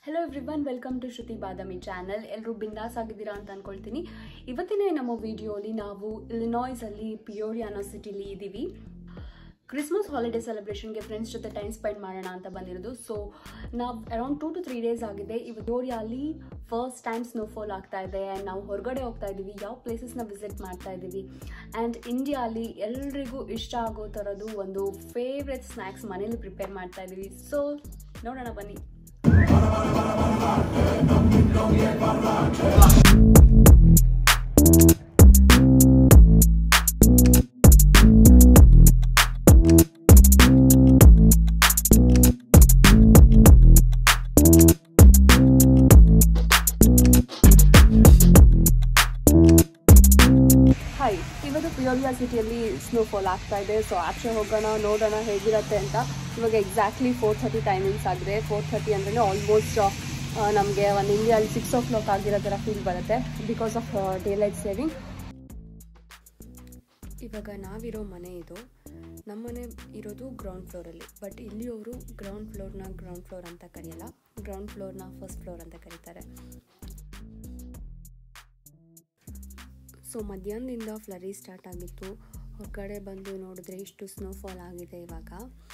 Hello everyone, welcome to Shruti Badami channel. ಎಲ್ಲರೂ ಬಿಂದಾಸ್ ಆಗಿದ್ದೀರಾ ಅಂತ ಅಂದ್ಕೊಳ್ತೀನಿ. ಇವತ್ತಿನ ನಮ್ಮ ವಿಡಿಯೋಲಿ ನಾವು ಇಲಿನಾಯ್ಸಲ್ಲಿ ಪಿಯೋರಿಯಾ ಅನ್ನೋ ಸಿಟಿಲಿ ಇದ್ದೀವಿ. ಕ್ರಿಸ್ಮಸ್ ಹಾಲಿಡೇ ಸೆಲೆಬ್ರೇಷನ್ಗೆ ಫ್ರೆಂಡ್ಸ್ ಜೊತೆ ಟೈಮ್ ಸ್ಪೆಂಡ್ ಮಾಡೋಣ ಅಂತ ಬಂದಿರೋದು. ಸೊ ನಾವು ಅರೌಂಡ್ 2 to 3 days ಆಗಿದೆ. ಪಿಯೋರಿಯಾಲಿ ಫಸ್ಟ್ ಟೈಮ್ ಸ್ನೋಫಾಲ್ ಆಗ್ತಾ ಇದೆ ಆ್ಯಂಡ್ ನಾವು ಹೊರಗಡೆ ಹೋಗ್ತಾ ಇದ್ದೀವಿ, ಯಾವ ಪ್ಲೇಸಸ್ನ ವಿಸಿಟ್ ಮಾಡ್ತಾ ಇದ್ದೀವಿ. ಆ್ಯಂಡ್ ಇಂಡಿಯಾಲಿ ಎಲ್ರಿಗೂ ಇಷ್ಟ ಆಗೋ ಥರದ್ದು ಒಂದು ಫೇವ್ರೆಟ್ ಸ್ನ್ಯಾಕ್ಸ್ ಮನೇಲಿ ಪ್ರಿಪೇರ್ ಮಾಡ್ತಾ ಇದ್ದೀವಿ. ಸೊ ನೋಡೋಣ ಬನ್ನಿ. ಹಾಯ್, ಇವತ್ತು ಪಿಯೋರಿಯಾ ಸಿಟಿಯಲ್ಲಿ ಸ್ನೋಫಾಲ್ ಆಗ್ತಾ ಇದೆ. ಸೊ ಆಚೆ ಹೋಗೋಣ, ನೋಡೋಣ ಹೇಗಿರುತ್ತೆ ಅಂತ. ಇವಾಗ ಎಕ್ಸಾಕ್ಟ್ಲಿ 4:30 ಟೈಮಿಂಗ್ಸ್ ಆಗಿದೆ. 4:30 ಅಂದ್ರೆ ಆಲ್ಮೋಸ್ಟ್ ನಮಗೆ ಒಂದು ಇಂಡಿಯಾದಲ್ಲಿ 6 o'clock ಆಗಿರೋ ಥರ ಫೀಲ್ ಬರುತ್ತೆ ಬಿಕಾಸ್ ಆಫ್ ಡೇ-ಲೈಟ್ ಸೇವಿಂಗ್. ಇವಾಗ ನಾವಿರೋ ಮನೆ ಇದು. ನಮ್ಮ ಮನೆ ಇರೋದು ಗ್ರೌಂಡ್ ಫ್ಲೋರಲ್ಲಿ, ಬಟ್ ಇಲ್ಲಿ ಅವರು ಗ್ರೌಂಡ್ ಫ್ಲೋರ್ ಅಂತ ಕರೆಯಲ್ಲ, ಗ್ರೌಂಡ್ ಫ್ಲೋರ್ನ ಫಸ್ಟ್ ಫ್ಲೋರ್ ಅಂತ ಕರೀತಾರೆ. ಸೊ ಮಧ್ಯಾಹ್ನದಿಂದ ಫ್ಲರಿ ಸ್ಟಾರ್ಟ್ ಆಗಿತ್ತು. ಹೊರಗಡೆ ಬಂದು ನೋಡಿದ್ರೆ ಇಷ್ಟು ಸ್ನೋಫಾಲ್ ಆಗಿದೆ ಇವಾಗ.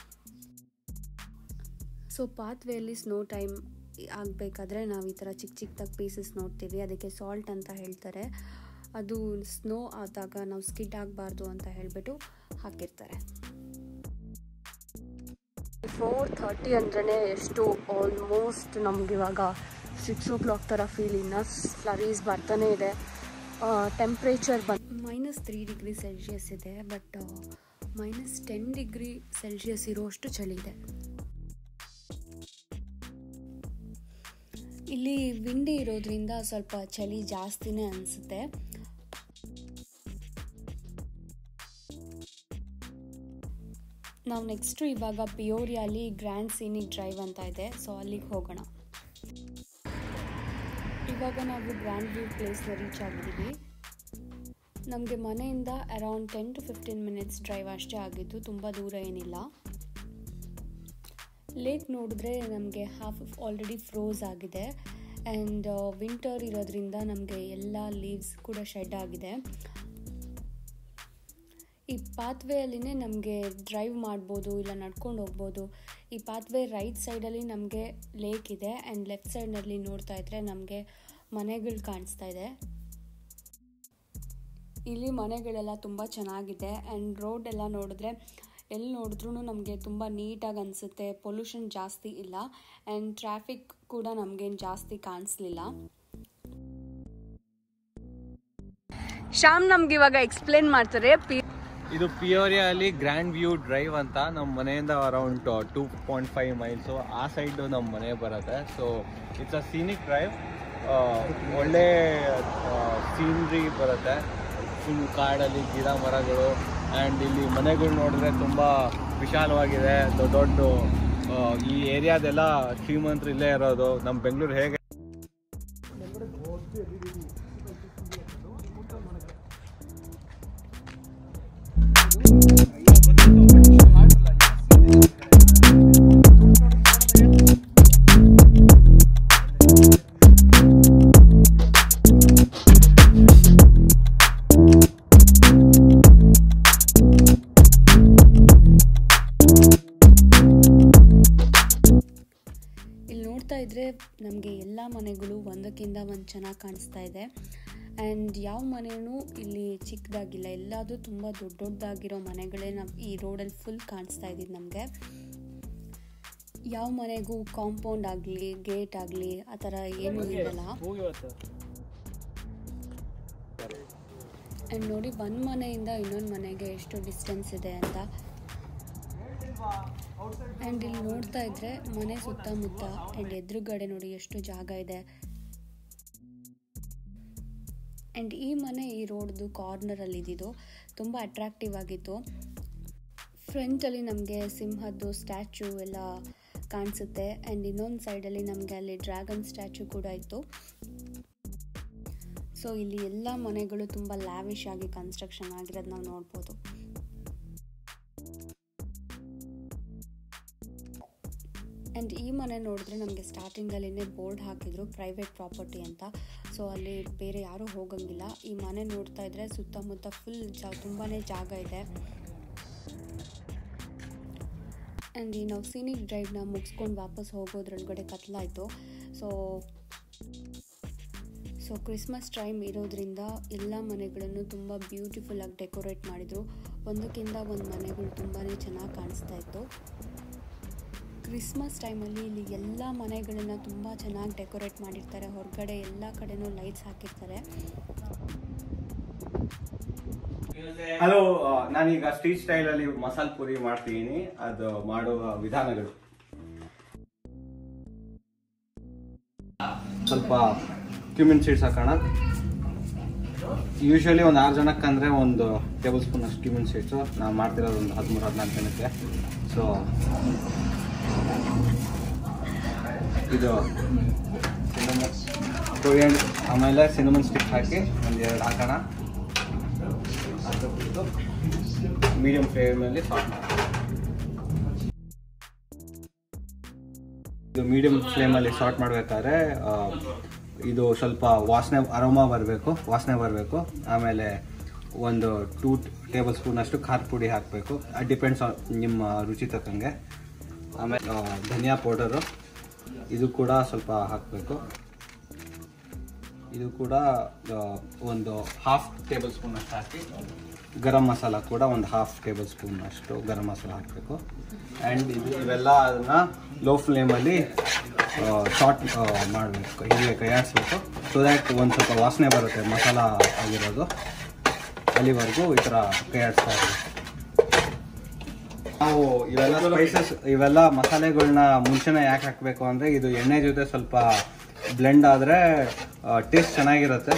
ಸೊ ಪಾತ್ವೇಯಲ್ಲಿ ಸ್ನೋ ಟೈಮ್ ಆಗಬೇಕಾದ್ರೆ ನಾವು ಈ ಥರ ಚಿಕ್ಕ ಚಿಕ್ಕದಾಗಿ ಪೀಸಸ್ ನೋಡ್ತೀವಿ, ಅದಕ್ಕೆ ಸಾಲ್ಟ್ ಅಂತ ಹೇಳ್ತಾರೆ. ಅದು ಸ್ನೋ ಆದಾಗ ನಾವು ಸ್ಕಿಡ್ ಆಗಬಾರ್ದು ಅಂತ ಹೇಳಿಬಿಟ್ಟು ಹಾಕಿರ್ತಾರೆ. 4:30 ಅಂದ್ರೆ ಎಷ್ಟು ಆಲ್ಮೋಸ್ಟ್ ನಮಗಿವಾಗ 6 o'clock ಥರ ಫೀಲ್. ಇನ್ನು ಫ್ಲರೀಸ್ ಬರ್ತಾನೆ ಇದೆ. ಟೆಂಪ್ರೇಚರ್ -3 ಡಿಗ್ರಿ ಸೆಲ್ಸಿಯಸ್ ಇದೆ, ಬಟ್ -10 ಡಿಗ್ರಿ ಸೆಲ್ಸಿಯಸ್ ಇರೋಷ್ಟು ಚಳಿ ಇದೆ. ಇಲ್ಲಿ ವಿಂಡಿ ಇರೋದ್ರಿಂದ ಸ್ವಲ್ಪ ಚಳಿ ಜಾಸ್ತಿನೇ ಅನಿಸುತ್ತೆ. ನಾವು ನೆಕ್ಸ್ಟು ಇವಾಗ ಪಿಯೋರಿಯಾಲಿ ಗ್ರ್ಯಾಂಡ್ ಸೀನಿಕ್ ಡ್ರೈವ್ ಅಂತ ಇದೆ, ಸೊ ಅಲ್ಲಿಗೆ ಹೋಗೋಣ. ಇವಾಗ ನಾವು ಗ್ರ್ಯಾಂಡ್ ವ್ಯೂ ಪ್ಲೇಸ್ನ ರೀಚ್ ಆಗಿದ್ದೀವಿ. ನಮಗೆ ಮನೆಯಿಂದ ಅರೌಂಡ್ 10 to 15 minutes ಡ್ರೈವ್ ಅಷ್ಟೇ ಆಗಿದ್ದು, ತುಂಬ ದೂರ ಏನಿಲ್ಲ. ಲೇಕ್ ನೋಡಿದ್ರೆ ನಮಗೆ ಹಾಫ್ ಆಲ್ರೆಡಿ ಫ್ರೋಸ್ ಆಗಿದೆ ಆ್ಯಂಡ್ ವಿಂಟರ್ ಇರೋದ್ರಿಂದ ನಮಗೆ ಎಲ್ಲ ಲೀವ್ಸ್ ಕೂಡ ಶೆಡ್ ಆಗಿದೆ. ಈ ಪಾತ್ವೇಯಲ್ಲಿನೇ ನಮಗೆ ಡ್ರೈವ್ ಮಾಡ್ಬೋದು, ಇಲ್ಲ ನಡ್ಕೊಂಡು ಹೋಗ್ಬೋದು. ಈ ಪಾತ್ವೇ ರೈಟ್ ಸೈಡಲ್ಲಿ ನಮಗೆ ಲೇಕ್ ಇದೆ ಆ್ಯಂಡ್ ಲೆಫ್ಟ್ ಸೈಡ್ನಲ್ಲಿ ನೋಡ್ತಾ ಇದ್ರೆ ನಮಗೆ ಮನೆಗಳು ಕಾಣಿಸ್ತಾ ಇದೆ. ಇಲ್ಲಿ ಮನೆಗಳೆಲ್ಲ ತುಂಬ ಚೆನ್ನಾಗಿದೆ ಆ್ಯಂಡ್ ರೋಡ್ ಎಲ್ಲ ನೋಡಿದ್ರೆ ಎಲ್ಲಿ ನೋಡಿದ್ರೂ ನಮಗೆ ತುಂಬ ನೀಟಾಗಿ ಅನಿಸುತ್ತೆ. ಪೊಲ್ಯೂಷನ್ ಜಾಸ್ತಿ ಇಲ್ಲ ಆ್ಯಂಡ್ ಟ್ರಾಫಿಕ್ ಕೂಡ ನಮಗೇನು ಜಾಸ್ತಿ ಕಾಣಿಸ್ಲಿಲ್ಲ. ಶ್ಯಾಮ್ ನಮ್ಗೆ ಇವಾಗ ಎಕ್ಸ್ಪ್ಲೇನ್ ಮಾಡ್ತಾರೆ. ಇದು ಪಿಯೋರಿಯಾಲಿ ಗ್ರ್ಯಾಂಡ್ ವ್ಯೂ ಡ್ರೈವ್ ಅಂತ. ನಮ್ಮ ಮನೆಯಿಂದ ಅರೌಂಡ್ 2.5 miles ಆ ಸೈಡ್ ನಮ್ಮ ಮನೆ ಬರುತ್ತೆ. So it's a scenic drive. ಒಳ್ಳೆ ಸೀನ್ರಿ ಬರುತ್ತೆ, ಫುಲ್ ಕಾಡಲ್ಲಿ ಗಿಡ ಮರಗಳು ಆ್ಯಂಡ್ ಇಲ್ಲಿ ಮನೆಗಳು ನೋಡಿದ್ರೆ ತುಂಬ ವಿಶಾಲವಾಗಿದೆ. ದೊಡ್ಡ ಈ ಏರಿಯಾದೆಲ್ಲ ಶ್ರೀಮಂತರು ಇಲ್ಲೇ ಇರೋದು. ನಮ್ಮ ಬೆಂಗಳೂರು ಹೇಗೆ ಇದ್ರೆ ನಮಗೆ ಎಲ್ಲ ಮನೆಗಳು ಒಂದಕ್ಕಿಂತ ಒಂದು ಚೆನ್ನಾಗಿ ಕಾಣಿಸ್ತಾ ಇದೆ. ಆ್ಯಂಡ್ ಯಾವ ಮನೆಯೂ ಇಲ್ಲಿ ಚಿಕ್ಕದಾಗಿಲ್ಲ, ಎಲ್ಲದೂ ತುಂಬ ದೊಡ್ಡದಾಗಿರೋ ಮನೆಗಳೇ ನಾವು ಈ ರೋಡಲ್ಲಿ ಫುಲ್ ಕಾಣಿಸ್ತಾ ಇದ್ದಿದ್ದು ನಮಗೆ. ಯಾವ ಮನೆಗೂ ಕಾಂಪೌಂಡ್ ಆಗಲಿ ಗೇಟ್ ಆಗಲಿ ಆ ಥರ ಏನೂ ಇರಲ್ಲ. ಆ್ಯಂಡ್ ನೋಡಿ, ಒಂದು ಮನೆಯಿಂದ ಇನ್ನೊಂದು ಮನೆಗೆ ಎಷ್ಟು ಡಿಸ್ಟೆನ್ಸ್ ಇದೆ ಅಂತ. ಆ್ಯಂಡ್ ಇಲ್ಲಿ ನೋಡ್ತಾ ಇದ್ರೆ ಮನೆ ಸುತ್ತಮುತ್ತ ಆ್ಯಂಡ್ ಎದುರುಗಡೆ ನೋಡಿ ಎಷ್ಟು ಜಾಗ ಇದೆ. ಆ್ಯಂಡ್ ಈ ಮನೆ ಈ ರೋಡ್ದು ಕಾರ್ನರಲ್ಲಿ ಇದ್ದಿದ್ದು ತುಂಬ ಅಟ್ರಾಕ್ಟಿವ್ ಆಗಿತ್ತು. ಫ್ರಂಟಲ್ಲಿ ನಮಗೆ ಸಿಂಹದ್ದು ಸ್ಟ್ಯಾಚು ಎಲ್ಲ ಕಾಣಿಸುತ್ತೆ ಆ್ಯಂಡ್ ಇನ್ನೊಂದು ಸೈಡಲ್ಲಿ ನಮಗೆ ಅಲ್ಲಿ ಡ್ರ್ಯಾಗನ್ ಸ್ಟ್ಯಾಚು ಕೂಡ ಇತ್ತು. ಸೊ ಇಲ್ಲಿ ಎಲ್ಲ ಮನೆಗಳು ತುಂಬ ಲ್ಯಾವಿಶ್ ಆಗಿ ಕನ್ಸ್ಟ್ರಕ್ಷನ್ ಆಗಿರೋದು ನಾವು ನೋಡ್ಬೋದು. ಆ್ಯಂಡ್ ಈ ಮನೆ ನೋಡಿದ್ರೆ ನಮಗೆ ಸ್ಟಾರ್ಟಿಂಗಲ್ಲಿನೇ ಬೋರ್ಡ್ ಹಾಕಿದ್ರು ಪ್ರೈವೇಟ್ ಪ್ರಾಪರ್ಟಿ ಅಂತ. ಸೊ ಅಲ್ಲಿ ಬೇರೆ ಯಾರೂ ಹೋಗಂಗಿಲ್ಲ. ಈ ಮನೆ ನೋಡ್ತಾ ಇದ್ದರೆ ಸುತ್ತಮುತ್ತ ಫುಲ್ ತುಂಬಾ ಜಾಗ ಇದೆ. ಆ್ಯಂಡ್ ಈ ನಾವು ಸೀನಿಕ್ ಡ್ರೈವ್ನ ಮುಗಿಸ್ಕೊಂಡು ವಾಪಸ್ ಹೋಗೋದ್ರೊಳಗಡೆ ಕತ್ಲಾಯಿತು. ಸೊ ಕ್ರಿಸ್ಮಸ್ ಟೈಮ್ ಇರೋದ್ರಿಂದ ಎಲ್ಲ ಮನೆಗಳನ್ನು ತುಂಬ ಬ್ಯೂಟಿಫುಲ್ಲಾಗಿ ಡೆಕೋರೇಟ್ ಮಾಡಿದರು. ಒಂದಕ್ಕಿಂತ ಒಂದು ಮನೆಗಳು ತುಂಬಾ ಚೆನ್ನಾಗಿ ಕಾಣಿಸ್ತಾ ಇತ್ತು. ಕ್ರಿಸ್ಮಸ್ ಟೈಮಲ್ಲಿ ಇಲ್ಲಿ ಎಲ್ಲ ಮನೆಗಳನ್ನು ತುಂಬ ಚೆನ್ನಾಗಿ ಡೆಕೋರೇಟ್ ಮಾಡಿರ್ತಾರೆ. ಹೊರಗಡೆ ಎಲ್ಲ ಕಡೆನೂ ಲೈಟ್ಸ್ ಹಾಕಿರ್ತಾರೆ. ಹಲೋ, ನಾನೀಗ ಸ್ಟ್ರೀಟ್ ಸ್ಟೈಲಲ್ಲಿ ಮಸಾಲೆ ಪೂರಿ ಮಾಡ್ತೀನಿ. ಅದು ಮಾಡುವ ವಿಧಾನಗಳು: ಸ್ವಲ್ಪ ಕ್ಯೂಮಿನ್ ಸೀಡ್ಸ್ ಹಾಕೋಣ. ಯೂಶ್ವಲಿ ಒಂದು 6 ಜನಕ್ಕೆ ಅಂದರೆ 1 ಟೇಬಲ್ ಸ್ಪೂನ್ ಅಷ್ಟು ಕ್ಯೂಮಿನ್ ಸೀಡ್ಸು. ನಾವು ಮಾಡ್ತಿರೋದು ಒಂದು 13-14 ಜನಕ್ಕೆ. ಸೊ ಇದು ಆಮೇಲೆ ಸಿನಮನ್ ಸ್ಟಿಕ್ ಹಾಕಿ 1-2 ಹಾಕೋಣ. ಹಾಕಿಬಿಟ್ಟು ಮೀಡಿಯಂ ಫ್ಲೇಮಲ್ಲಿ ಸಾಟ್ ಮಾಡಿ. ಇದು ಮೀಡಿಯಂ ಫ್ಲೇಮಲ್ಲಿ ಸಾಟ್ ಮಾಡಬೇಕಾದ್ರೆ ಇದು ಸ್ವಲ್ಪ ಅರೋಮಾ ಬರಬೇಕು. ಆಮೇಲೆ 2 ಟೇಬಲ್ ಸ್ಪೂನ್ ಅಷ್ಟು ಖಾರ ಪುಡಿ ಹಾಕಬೇಕು. ಅದು ಡಿಪೆಂಡ್ಸ್ ನಿಮ್ಮ ರುಚಿ ತಕ್ಕಂಗೆ. ಆಮೇಲೆ ಧನಿಯಾ ಪೌಡರು ಇದು ಕೂಡ ಸ್ವಲ್ಪ ಹಾಕಬೇಕು. ಇದು ಕೂಡ 1/2 ಟೇಬಲ್ ಸ್ಪೂನ್ ಅಷ್ಟು ಹಾಕಿ. ಗರಂ ಮಸಾಲ ಕೂಡ 1/2 ಟೇಬಲ್ ಸ್ಪೂನ್ ಅಷ್ಟು ಗರಂ ಮಸಾಲ ಹಾಕಬೇಕು. ಆ್ಯಂಡ್ ಇವೆಲ್ಲ ಅದನ್ನು ಲೋ ಫ್ಲೇಮಲ್ಲಿ ಸಾಟ್ ಮಾಡಬೇಕು, ಹೀಗೆ ಕೈಯಾಡಿಸ್ಬೇಕು. ಸೊ ದ್ಯಾಟ್ ಒಂದು ಸ್ವಲ್ಪ ವಾಸನೆ ಬರುತ್ತೆ ಮಸಾಲ ಆಗಿರೋದು. ಅಲ್ಲಿವರೆಗೂ ಈ ಥರ ಕೈಯಾಡಿಸ್ತಾ ಇರಬೇಕು. ನಾವು ಇವೆಲ್ಲ ಮಸಾಲೆಗಳನ್ನ ಮುಂಚೆನೇ ಯಾಕೆ ಹಾಕಬೇಕು ಅಂದರೆ ಇದು ಎಣ್ಣೆ ಜೊತೆ ಸ್ವಲ್ಪ ಬ್ಲೆಂಡ್ ಆದರೆ ಟೇಸ್ಟ್ ಚೆನ್ನಾಗಿರುತ್ತೆ.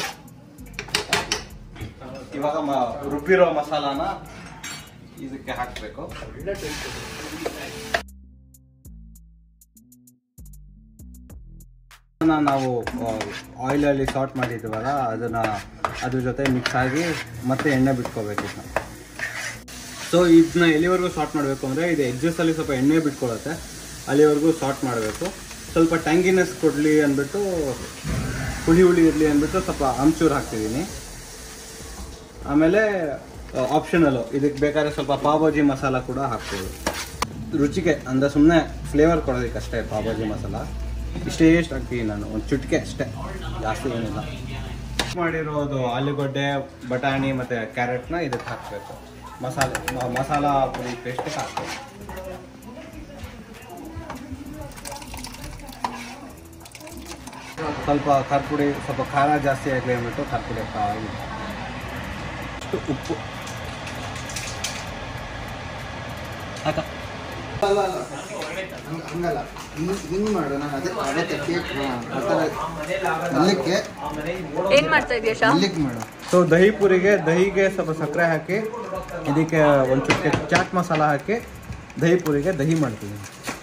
ಇವಾಗ ರುಬ್ಬಿರೋ ಮಸಾಲಾನ ಇದಕ್ಕೆ ಹಾಕಬೇಕು. ನಾವು ಆಯಿಲಲ್ಲಿ ಸಾಟ್ ಮಾಡಿದ್ವಲ್ಲ ಅದ್ರ ಜೊತೆ ಮಿಕ್ಸ್ ಆಗಿ ಮತ್ತೆ ಎಣ್ಣೆ ಬಿಟ್ಕೋಬೇಕು. ಸೊ ಇದನ್ನ ಎಲ್ಲಿವರೆಗೂ ಸಾಟ್ ಮಾಡಬೇಕು ಅಂದರೆ ಇದು ಎಡ್ಜಸ್ಸಲ್ಲಿ ಸ್ವಲ್ಪ ಎಣ್ಣೆ ಬಿಟ್ಕೊಳ್ಳುತ್ತೆ, ಅಲ್ಲಿವರೆಗೂ ಸಾಟ್ ಮಾಡಬೇಕು. ಸ್ವಲ್ಪ ಟ್ಯಾಂಗಿನೆಸ್ ಕೊಡಲಿ ಅಂದ್ಬಿಟ್ಟು, ಹುಳಿ ಇರಲಿ ಅಂದ್ಬಿಟ್ಟು ಸ್ವಲ್ಪ ಆಮ್ಚೂರು ಹಾಕ್ತಿದ್ದೀನಿ. ಆಮೇಲೆ ಆಪ್ಷನಲ್ಲು ಇದಕ್ಕೆ ಬೇಕಾದ್ರೆ ಸ್ವಲ್ಪ ಪಾವ್ಭಾಜಿ ಮಸಾಲ ಕೂಡ ಹಾಕ್ಬೋದು. ರುಚಿಗೆ ಅಂದರೆ ಸುಮ್ಮನೆ ಫ್ಲೇವರ್ ಕೊಡೋದಕ್ಕೆ ಅಷ್ಟೇ ಪಾವ್ಭಾಜಿ ಮಸಾಲ. ಇಷ್ಟೇ ಹಾಕ್ತೀನಿ ನಾನು, ಒಂದು ಚುಟ್ಕೆ ಅಷ್ಟೇ, ಜಾಸ್ತಿ ಏನಿಲ್ಲ. ಮಾಡಿರೋದು ಆಲೂಗಡ್ಡೆ, ಬಟಾಣಿ ಮತ್ತು ಕ್ಯಾರೆಟ್ನ ಇದಕ್ಕೆ ಹಾಕಬೇಕು. ಮಸಾಲ ಪುಡಿ ಪೇಸ್ಟಿಗೆ ಹಾಕಬೇಕು. ಸ್ವಲ್ಪ ಖಾರ ಪುಡಿ, ಸ್ವಲ್ಪ ಖಾರ ಜಾಸ್ತಿ ಆಗಲಿ ಅಂದ್ಬಿಟ್ಟು ಖಾರ ಪುಡಿ ಉಪ್ಪು ಹಂಗಲ್ಲ, ಹಿಂಗೆ ಮಾಡು. ನಾನು ಏನ್ ಮಾಡ್ತಾ ಇದೀಯಾ? ಮಾಡು. ಸೊ ದಹಿಗೆ ಸ್ವಲ್ಪ ಸಕ್ಕರೆ ಹಾಕಿ, ಇದಕ್ಕೆ ಒಂದು ಚುಟ್ಕೆ ಚಾಟ್ ಮಸಾಲ ಹಾಕಿ ದಹಿ ಪೂರಿಗೆ ದಹಿ ಮಾಡ್ತೀನಿ.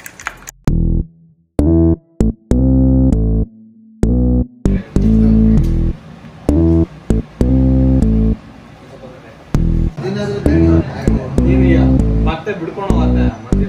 ಮತ್ತೆ ಬಿಡ್ಕೊಂಡು ಹೋಗುತ್ತೆ.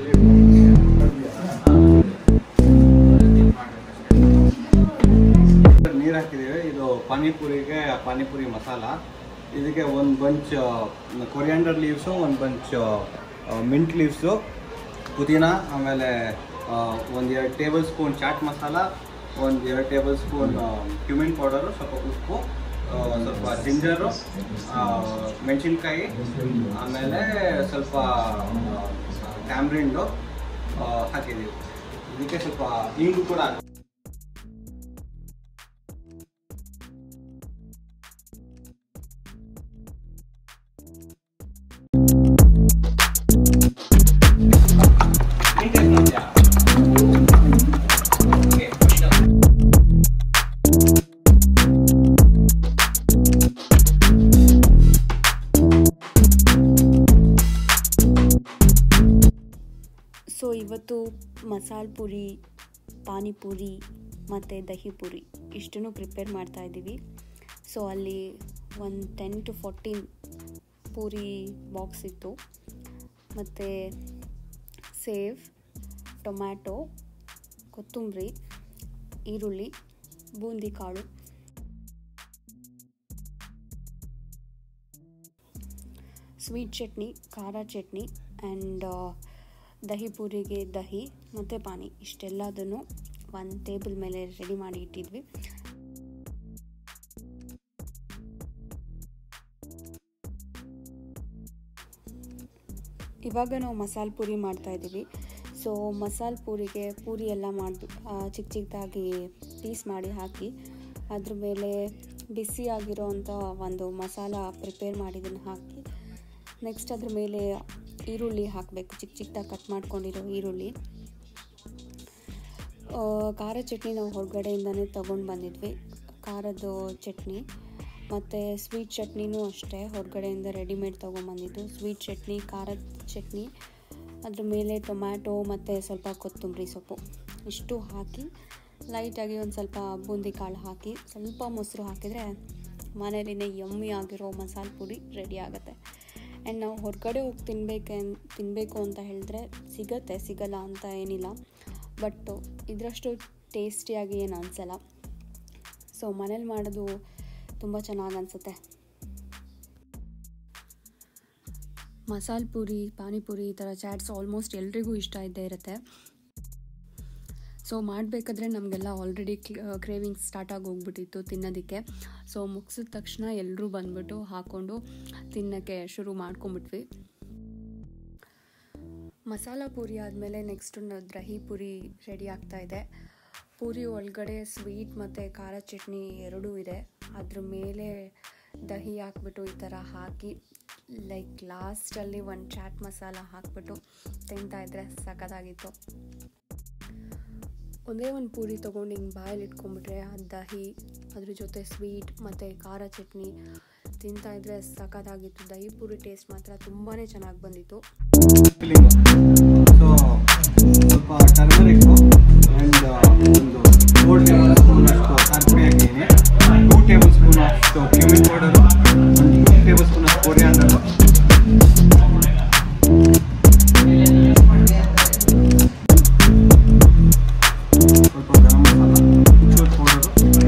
ನೀರು ಹಾಕಿದ್ದೀವಿ. ಇದು ಪಾನಿಪುರಿ ಮಸಾಲ. ಇದಕ್ಕೆ 1 bunch coriander leaves, 1 bunch mint leaves, ಪುದೀನ, ಆಮೇಲೆ 1-2 table spoon chaat masala, 1-2 table spoon cumin powder, ಸ್ವಲ್ಪ ಉಪ್ಪು, ಸ್ವಲ್ಪ ಜಿಂಜರು, ಮೆಣಸಿನ್ಕಾಯಿ, ಆಮೇಲೆ ಸ್ವಲ್ಪ ಟ್ಯಾಮ್ರಿಂಡು ಹಾಕಿದ್ದೀವಿ. ಇದಕ್ಕೆ ಸ್ವಲ್ಪ ಇಂಗು ಕೂಡ ಸೊ ಇವತ್ತು ಮಸಾಲೆ ಪೂರಿ, ಪಾನಿಪುರಿ ಮತ್ತು ದಹಿ ಪೂರಿ ಇಷ್ಟನ್ನು ಪ್ರಿಪೇರ್ ಮಾಡ್ತಾ ಇದ್ದೀವಿ. ಸೊ ಅಲ್ಲಿ 10 to 14 ಪೂರಿ ಬಾಕ್ಸ್ ಇತ್ತು. ಮತ್ತು ಸೇವ್, ಟೊಮ್ಯಾಟೊ, ಕೊತ್ತಂಬರಿ, ಈರುಳ್ಳಿ, ಬೂಂದಿ ಕಾಳು, ಸ್ವೀಟ್ ಚಟ್ನಿ, ಖಾರ ಚಟ್ನಿ ಆ್ಯಂಡ್ ದಹಿ ಪೂರಿಗೆ ದಹಿ ಮತ್ತು ಪಾನಿ ಇಷ್ಟೆಲ್ಲದನ್ನು ಒಂದು ಟೇಬಲ್ ಮೇಲೆ ರೆಡಿ ಮಾಡಿ ಇಟ್ಟಿದ್ವಿ. ಇವಾಗ ನಾವು ಮಸಾಲೆ ಪೂರಿ ಮಾಡ್ತಾಯಿದ್ದೀವಿ. ಸೊ ಮಸಾಲೆ ಪೂರಿಗೆ ಪೂರಿ ಎಲ್ಲ ಚಿಕ್ಕ ಚಿಕ್ಕದಾಗಿ ಪೀಸ್ ಮಾಡಿ ಹಾಕಿ ಅದ್ರ ಮೇಲೆ ಬಿಸಿಯಾಗಿರೋವಂಥ ಒಂದು ಮಸಾಲ ಪ್ರಿಪೇರ್ ಮಾಡಿದ್ದನ್ನು ಹಾಕಿ ನೆಕ್ಸ್ಟ್ ಅದ್ರ ಮೇಲೆ ಈರುಳ್ಳಿ ಹಾಕಬೇಕು, ಚಿಕ್ಕ ಚಿಕ್ಕದಾಗಿ ಕಟ್ ಮಾಡ್ಕೊಂಡಿರೋ ಈರುಳ್ಳಿ. ಖಾರ ಚಟ್ನಿ ನಾವು ಹೊರಗಡೆಯಿಂದನೇ ತೊಗೊಂಡು ಬಂದಿದ್ವಿ, ಖಾರದ ಚಟ್ನಿ. ಮತ್ತು ಸ್ವೀಟ್ ಚಟ್ನಿನೂ ಅಷ್ಟೇ ಹೊರಗಡೆಯಿಂದ ರೆಡಿಮೇಡ್ ತೊಗೊಂಬಂದಿದ್ದು. ಸ್ವೀಟ್ ಚಟ್ನಿ, ಖಾರದ ಚಟ್ನಿ, ಅದ್ರ ಮೇಲೆ ಟೊಮ್ಯಾಟೊ ಮತ್ತು ಸ್ವಲ್ಪ ಕೊತ್ತಂಬರಿ ಸೊಪ್ಪು ಇಷ್ಟು ಹಾಕಿ ಲೈಟಾಗಿ ಒಂದು ಸ್ವಲ್ಪ ಬೂಂದಿ ಕಾಳು ಹಾಕಿ ಸ್ವಲ್ಪ ಮೊಸರು ಹಾಕಿದರೆ ಮನೇಲಿನೇ ಯಮ್ಮಿ ಆಗಿರೋ ಮಸಾಲೆ ಪುರಿ ರೆಡಿ ಆಗುತ್ತೆ. ಆ್ಯಂಡ್ ನಾವು ಹೊರಗಡೆ ಹೋಗಿ ತಿನ್ನಬೇಕು ಅಂತ ಹೇಳಿದ್ರೆ ಸಿಗಲ್ಲ ಅಂತ ಏನಿಲ್ಲ, ಬಟ್ ಇದರಷ್ಟು ಟೇಸ್ಟಿಯಾಗಿ ಏನು ಅನಿಸಲ್ಲ. ಸೊ ಮನೇಲಿ ಮಾಡೋದು ತುಂಬ ಚೆನ್ನಾಗಿ ಅನಿಸುತ್ತೆ. ಮಸಾಲೆ ಪೂರಿ, ಪಾನಿಪುರಿ ಈ ಥರ ಚಾಟ್ಸ್ ಆಲ್ಮೋಸ್ಟ್ ಎಲ್ರಿಗೂ ಇಷ್ಟ ಇದ್ದೇ ಇರುತ್ತೆ. ಸೊ ಮಾಡಬೇಕಾದ್ರೆ ನಮಗೆಲ್ಲ ಆಲ್ರೆಡಿ ಕ್ರೇವಿಂಗ್ಸ್ ಸ್ಟಾರ್ಟ್ ಆಗಿ ಹೋಗ್ಬಿಟ್ಟಿತ್ತು ತಿನ್ನೋದಕ್ಕೆ. ಸೊ ಮುಗಿಸಿದ ತಕ್ಷಣ ಎಲ್ಲರೂ ಬಂದ್ಬಿಟ್ಟು ಹಾಕ್ಕೊಂಡು ತಿನ್ನೋಕ್ಕೆ ಶುರು ಮಾಡ್ಕೊಂಬಿಟ್ವಿ. ಮಸಾಲ ಪೂರಿ ಆದಮೇಲೆ ನೆಕ್ಸ್ಟ್ ದಹಿ ಪೂರಿ ರೆಡಿ ಆಗ್ತಾಯಿದೆ. ಪೂರಿ ಒಳಗಡೆ ಸ್ವೀಟ್ ಮತ್ತು ಖಾರ ಚಟ್ನಿ ಎರಡೂ ಇದೆ. ಅದ್ರ ಮೇಲೆ ದಹಿ ಹಾಕ್ಬಿಟ್ಟು ಈ ಥರ ಹಾಕಿ ಲೈಕ್ ಲಾಸ್ಟಲ್ಲಿ ಒಂದು ಚಾಟ್ ಮಸಾಲ ಹಾಕ್ಬಿಟ್ಟು ತಿಂತಾಯಿದ್ರೆ ಸಖತ್ತಾಗಿತ್ತು. ಒಂದೇ ಒಂದು ಪೂರಿ ತೊಗೊಂಡು ಹಿಂಗೆ ಬಾಯಲ್ಲಿ ಇಟ್ಕೊಂಡ್ಬಿಟ್ರೆ ಆ ದಹಿ ಅದ್ರ ಜೊತೆ ಸ್ವೀಟ್ ಮತ್ತು ಖಾರ ಚಟ್ನಿ ತಿಂತಾಯಿದ್ರೆ ಸಖತ್ತಾಗಿತ್ತು. ದಹಿ ಪೂರಿ ಟೇಸ್ಟ್ ಮಾತ್ರ ತುಂಬಾ ಚೆನ್ನಾಗಿ ಬಂದಿತ್ತು. ಸೊ ಸ್ವಲ್ಪ ಟರ್ಮರಿಕ್ಕು ಆ್ಯಂಡ್ ಒಂದು 4 ಟೇಬಲ್ ಸ್ಪೂನ್ ಅಷ್ಟು ಅರ್ಪಣೆ ಹಾಕಿದ್ದೀನಿ. 2 ಟೇಬಲ್ ಸ್ಪೂನ್ ಅಷ್ಟು ಕ್ಯೂಮಿನ್ ಪೌಡರು, 1 ಟೇಬಲ್ ಸ್ಪೂನ್ ಅಷ್ಟು ಕೊರಿಯಾಂಡರು, ಸ್ವಲ್ಪ ಗರಂ ಮಸಾಲ, ಚೂರು ಪೌಡರು,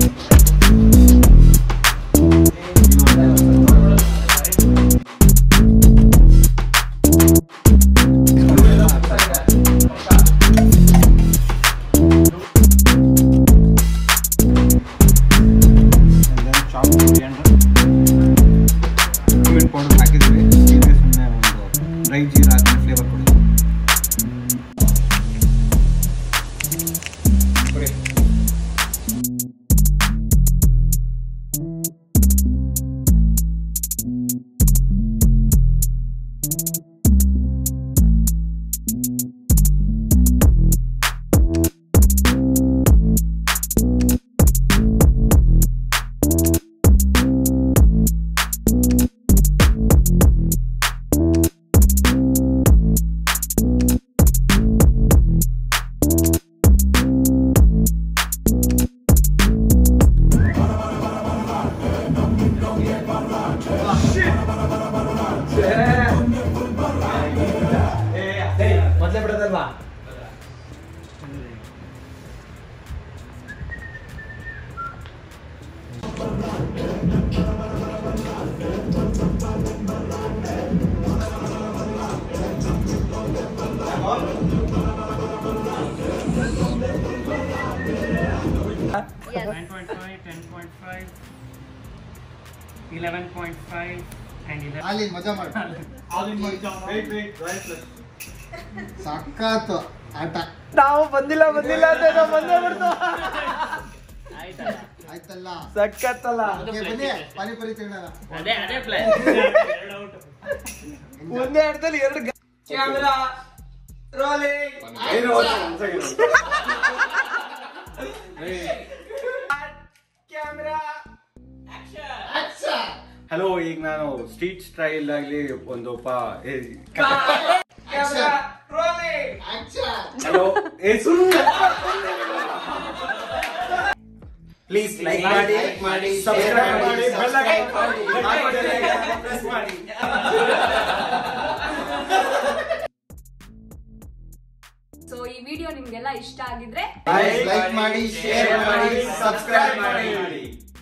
ಪೌಡರ್ ಹಾಕಿದ್ವಿ. ಈಗ ಸುಮ್ಮನೆ ಒಂದು ಡ್ರೈ ಜೀರಾ ಹಾಕಿ ಫ್ಲೇವರ್ ಕೊಡೋದು. ಮೊದಲೇ ಬಿಡೋದಲ್ವಾ? Yes. 9.5, 10.5, 11.5 and 11. ಅಲ್ಲಿ ಮಜಾ ಮಾಡು. ಸಖತ್ತು ಆಟ. ನಾವು ಬಂದಿಲ್ಲ ಅಂತ ನಾವು ಬಂದೇ ಬಿಡ್ತು. ಆಯ್ತಲ್ಲ, ಸಖತ್ತಲ್ಲ. ಬನ್ನಿ ಪಾನಿಪುರಿ ತಿನ್ನೋಣ. ಅದೇ ಪ್ಲಾನ್. ಒಂದೇ ಆಟದಲ್ಲಿ 2 camera rolling. Camera action. Hello, ಈಗ ನಾನು ಸ್ಟ್ರೀಟ್ ಸ್ಟೈಲ್ ಆಗಲಿ ಒಂದು camera rolling action. Hello, please like ಮಾಡಿ, ಸಬ್ಸ್ಕ್ರೈಬ್ ಮಾಡಿ, ಬೆಲ್ ಐಕಾನ್ ಪ್ರೆಸ್ ಮಾಡಿ. ಸೊ ಈ ವಿಡಿಯೋ ನಿಮ್ಗೆಲ್ಲ ಇಷ್ಟ ಆಗಿದ್ರೆ ಲೈಕ್ ಮಾಡಿ, ಶೇರ್ ಮಾಡಿ, ಸಬ್ಸ್ಕ್ರೈಬ್ ಮಾಡಿ.